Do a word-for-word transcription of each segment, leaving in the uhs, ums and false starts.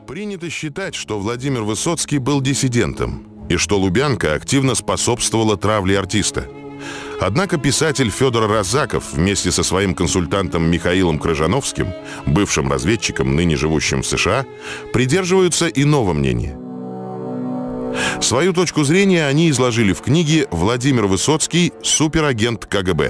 Принято считать, что Владимир Высоцкий был диссидентом, и что Лубянка активно способствовала травле артиста. Однако писатель Федор Раззаков вместе со своим консультантом Михаилом Крыжановским, бывшим разведчиком, ныне живущим в США, придерживаются иного мнения. Свою точку зрения они изложили в книге «Владимир Высоцкий. Суперагент КГБ».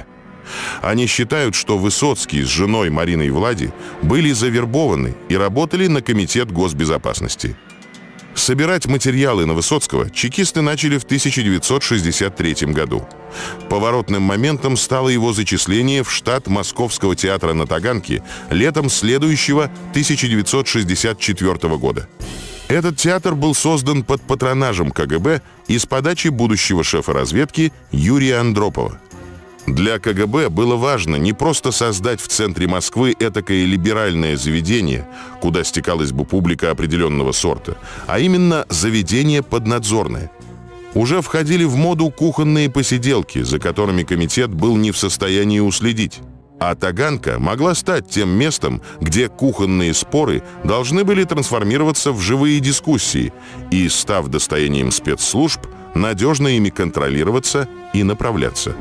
Они считают, что Высоцкий с женой Мариной Влади были завербованы и работали на Комитет госбезопасности. Собирать материалы на Высоцкого чекисты начали в тысяча девятьсот шестьдесят третьем году. Поворотным моментом стало его зачисление в штат Московского театра на Таганке летом следующего тысяча девятьсот шестьдесят четвёртого года. Этот театр был создан под патронажем КГБ и с подачи будущего шефа разведки Юрия Андропова. Для КГБ было важно не просто создать в центре Москвы этакое либеральное заведение, куда стекалась бы публика определенного сорта, а именно заведение поднадзорное. Уже входили в моду кухонные посиделки, за которыми комитет был не в состоянии уследить. А Таганка могла стать тем местом, где кухонные споры должны были трансформироваться в живые дискуссии и, став достоянием спецслужб, надежно ими контролироваться и направляться.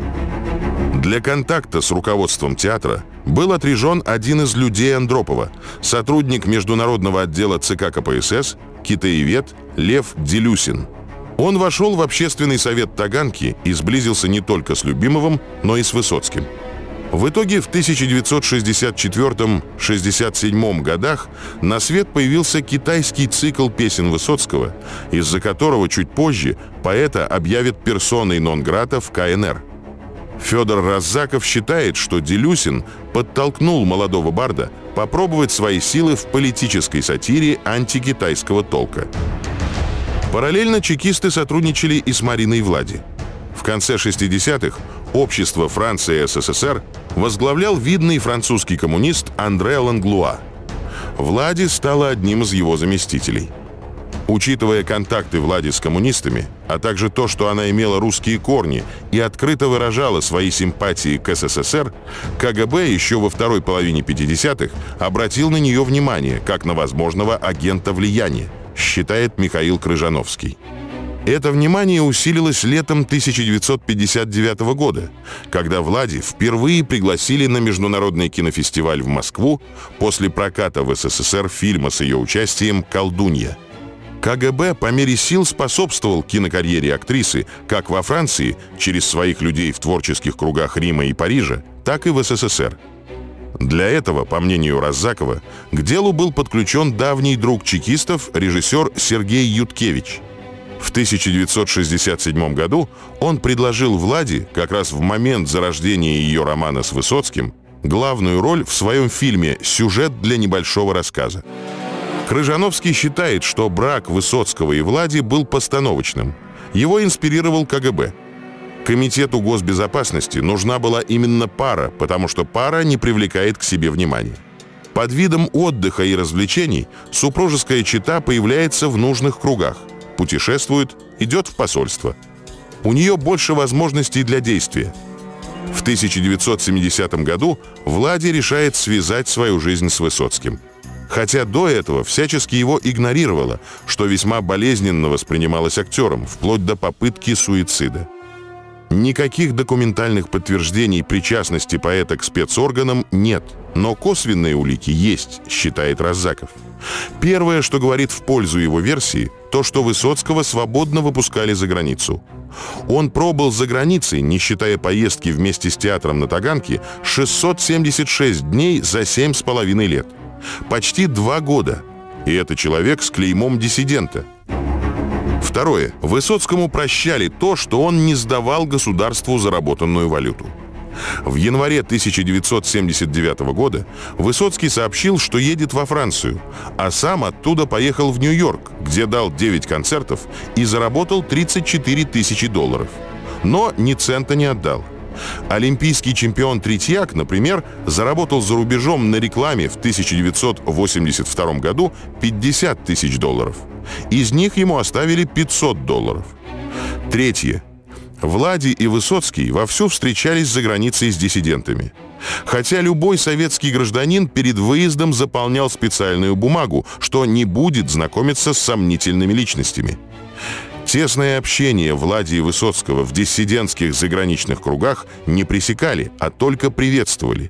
Для контакта с руководством театра был отряжен один из людей Андропова, сотрудник международного отдела ЦК КПСС, китаевед Лев Делюсин. Он вошел в общественный совет Таганки и сблизился не только с Любимовым, но и с Высоцким. В итоге в тысяча девятьсот шестьдесят четвёртом — шестьдесят седьмом годах на свет появился китайский цикл песен Высоцкого, из-за которого чуть позже поэта объявят персоной нон-грата в ка эн эр. Федор Раззаков считает, что Делюсин подтолкнул молодого барда попробовать свои силы в политической сатире антикитайского толка. Параллельно чекисты сотрудничали и с Мариной Влади. В конце шестидесятых общество Франция эс эс эс эр возглавлял видный французский коммунист Андре Ланглуа. Влади стала одним из его заместителей. Учитывая контакты Влади с коммунистами, а также то, что она имела русские корни и открыто выражала свои симпатии к эс эс эс эр, КГБ еще во второй половине пятидесятых обратил на нее внимание как на возможного агента влияния, считает Михаил Крыжановский. Это внимание усилилось летом тысяча девятьсот пятьдесят девятого года, когда Влади впервые пригласили на международный кинофестиваль в Москву после проката в эс эс эс эр фильма с ее участием «Колдунья». КГБ по мере сил способствовал кинокарьере актрисы как во Франции, через своих людей в творческих кругах Рима и Парижа, так и в эс эс эс эр. Для этого, по мнению Раззакова, к делу был подключен давний друг чекистов, режиссер Сергей Юткевич. В тысяча девятьсот шестьдесят седьмом году он предложил Влади, как раз в момент зарождения ее романа с Высоцким, главную роль в своем фильме «Сюжет для небольшого рассказа». Крыжановский считает, что брак Высоцкого и Влади был постановочным. Его инспирировал КГБ. Комитету госбезопасности нужна была именно пара, потому что пара не привлекает к себе внимания. Под видом отдыха и развлечений супружеская чета появляется в нужных кругах, путешествует, идет в посольство. У нее больше возможностей для действия. В тысяча девятьсот семидесятом году Влади решает связать свою жизнь с Высоцким. Хотя до этого всячески его игнорировала, что весьма болезненно воспринималось актером, вплоть до попытки суицида. Никаких документальных подтверждений причастности поэта к спецорганам нет, но косвенные улики есть, считает Раззаков. Первое, что говорит в пользу его версии, то, что Высоцкого свободно выпускали за границу. Он пробыл за границей, не считая поездки вместе с театром на Таганке, шестьсот семьдесят шесть дней за семь с половиной лет. Почти два года. И это человек с клеймом диссидента. Второе. Высоцкому прощали то, что он не сдавал государству заработанную валюту. В январе тысяча девятьсот семьдесят девятого года Высоцкий сообщил, что едет во Францию, а сам оттуда поехал в Нью-Йорк, где дал девять концертов и заработал тридцать четыре тысячи долларов. Но ни цента не отдал. Олимпийский чемпион Третьяк, например, заработал за рубежом на рекламе в тысяча девятьсот восемьдесят втором году пятьдесят тысяч долларов. Из них ему оставили пятьсот долларов. Третье. Влади и Высоцкий вовсю встречались за границей с диссидентами. Хотя любой советский гражданин перед выездом заполнял специальную бумагу, что не будет знакомиться с сомнительными личностями. Тесное общение Влади и Высоцкого в диссидентских заграничных кругах не пресекали, а только приветствовали.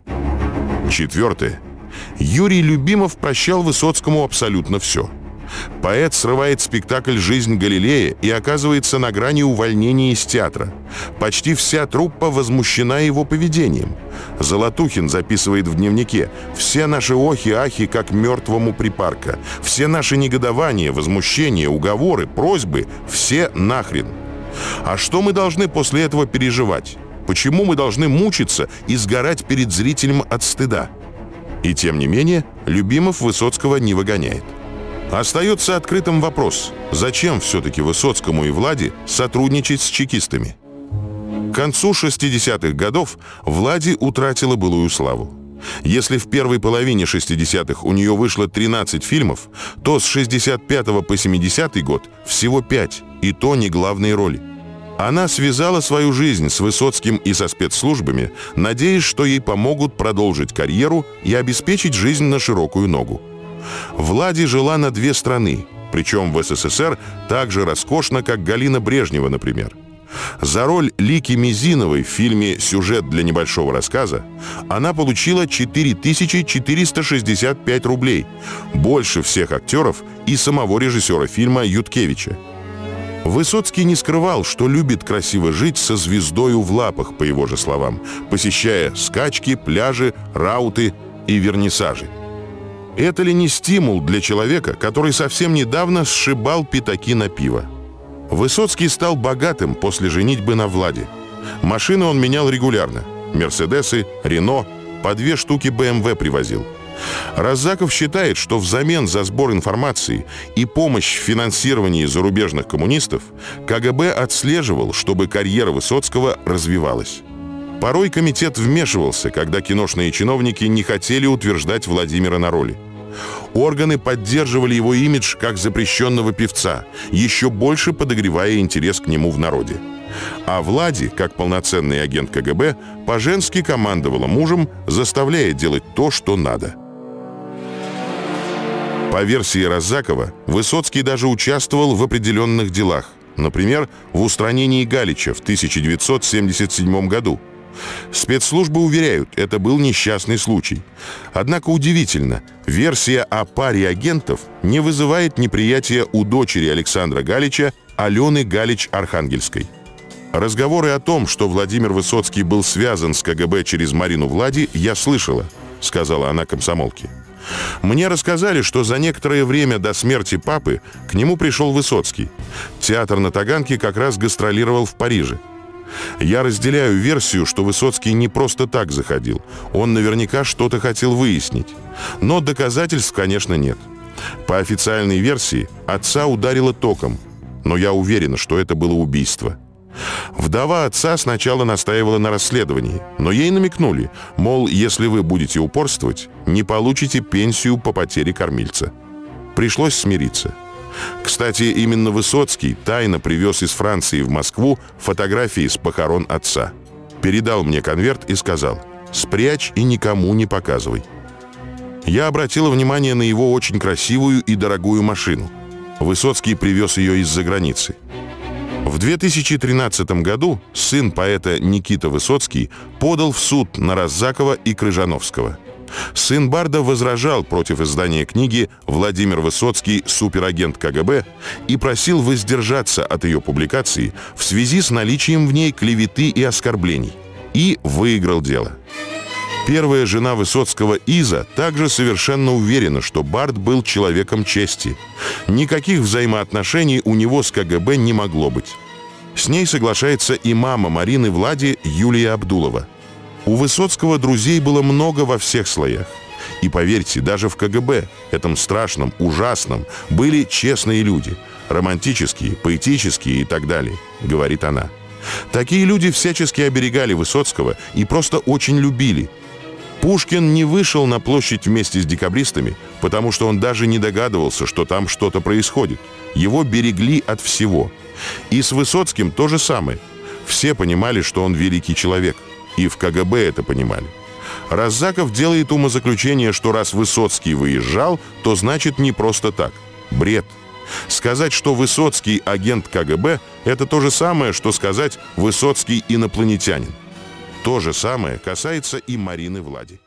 Четвертое. Юрий Любимов прощал Высоцкому абсолютно все. Поэт срывает спектакль «Жизнь Галилея» и оказывается на грани увольнения из театра. Почти вся труппа возмущена его поведением. Золотухин записывает в дневнике: «Все наши охи-ахи, как мертвому припарка. Все наши негодования, возмущения, уговоры, просьбы — все нахрен». А что мы должны после этого переживать? Почему мы должны мучиться и сгорать перед зрителем от стыда? И тем не менее, Любимов Высоцкого не выгоняет. Остается открытым вопрос, зачем все-таки Высоцкому и Влади сотрудничать с чекистами? К концу шестидесятых годов Влади утратила былую славу. Если в первой половине шестидесятых у нее вышло тринадцать фильмов, то с шестьдесят пятого по семидесятый год всего пять, и то не главные роли. Она связала свою жизнь с Высоцким и со спецслужбами, надеясь, что ей помогут продолжить карьеру и обеспечить жизнь на широкую ногу. Влади жила на две страны, причем в СССР так же роскошно, как Галина Брежнева, например. За роль Лики Мизиновой в фильме «Сюжет для небольшого рассказа» она получила четыре тысячи четыреста шестьдесят пять рублей, больше всех актеров и самого режиссера фильма Юткевича. Высоцкий не скрывал, что любит красиво жить со звездою в лапах, по его же словам, посещая скачки, пляжи, рауты и вернисажи. Это ли не стимул для человека, который совсем недавно сшибал пятаки на пиво? Высоцкий стал богатым после женитьбы на Влади. Машины он менял регулярно. Мерседесы, Рено, по две штуки бэ эм вэ привозил. Раззаков считает, что взамен за сбор информации и помощь в финансировании зарубежных коммунистов ка гэ бэ отслеживал, чтобы карьера Высоцкого развивалась. Порой комитет вмешивался, когда киношные чиновники не хотели утверждать Владимира на роли. Органы поддерживали его имидж как запрещенного певца, еще больше подогревая интерес к нему в народе. А Влади, как полноценный агент ка гэ бэ, по-женски командовала мужем, заставляя делать то, что надо. По версии Раззакова, Высоцкий даже участвовал в определенных делах, например, в устранении Галича в тысяча девятьсот семьдесят седьмом году. Спецслужбы уверяют, это был несчастный случай. Однако удивительно, версия о паре агентов не вызывает неприятия у дочери Александра Галича, Алены Галич-Архангельской. Разговоры о том, что Владимир Высоцкий был связан с ка гэ бэ через Марину Влади, я слышала, сказала она комсомолке. Мне рассказали, что за некоторое время до смерти папы к нему пришел Высоцкий. Театр на Таганке как раз гастролировал в Париже. Я разделяю версию, что Высоцкий не просто так заходил. Он наверняка что-то хотел выяснить. Но доказательств, конечно, нет. По официальной версии, отца ударило током. Но я уверена, что это было убийство. Вдова отца сначала настаивала на расследовании, но ей намекнули, мол, если вы будете упорствовать, не получите пенсию по потере кормильца. Пришлось смириться. Кстати, именно Высоцкий тайно привез из Франции в Москву фотографии с похорон отца. Передал мне конверт и сказал: «Спрячь и никому не показывай». Я обратила внимание на его очень красивую и дорогую машину. Высоцкий привез ее из-за границы. В две тысячи тринадцатом году сын поэта Никита Высоцкий подал в суд на Раззакова и Крыжановского. Сын барда возражал против издания книги «Владимир Высоцкий. Суперагент ка гэ бэ» и просил воздержаться от ее публикации в связи с наличием в ней клеветы и оскорблений. И выиграл дело. Первая жена Высоцкого, Иза, также совершенно уверена, что бард был человеком чести. Никаких взаимоотношений у него с ка гэ бэ не могло быть. С ней соглашается и мама Марины Влади, Юлия Абдулова. У Высоцкого друзей было много во всех слоях. И поверьте, даже в ка гэ бэ, этом страшном, ужасном, были честные люди. Романтические, поэтические и так далее, говорит она. Такие люди всячески оберегали Высоцкого и просто очень любили. Пушкин не вышел на площадь вместе с декабристами, потому что он даже не догадывался, что там что-то происходит. Его берегли от всего. И с Высоцким то же самое. Все понимали, что он великий человек, и в ка гэ бэ это понимали. Раззаков делает умозаключение, что раз Высоцкий выезжал, то значит не просто так. Бред. Сказать, что Высоцкий агент ка гэ бэ, это то же самое, что сказать «Высоцкий инопланетянин». То же самое касается и Марины Влади.